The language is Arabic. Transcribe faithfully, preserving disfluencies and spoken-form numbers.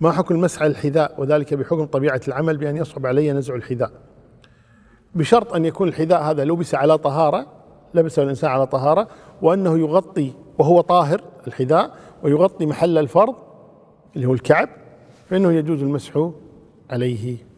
ما حكم المسح على الحذاء وذلك بحكم طبيعة العمل بأن يصعب علي نزع الحذاء؟ بشرط أن يكون الحذاء هذا لبس على طهارة، لبسه الإنسان على طهارة، وأنه يغطي وهو طاهر الحذاء ويغطي محل الفرض اللي هو الكعب، فإنه يجوز المسح عليه.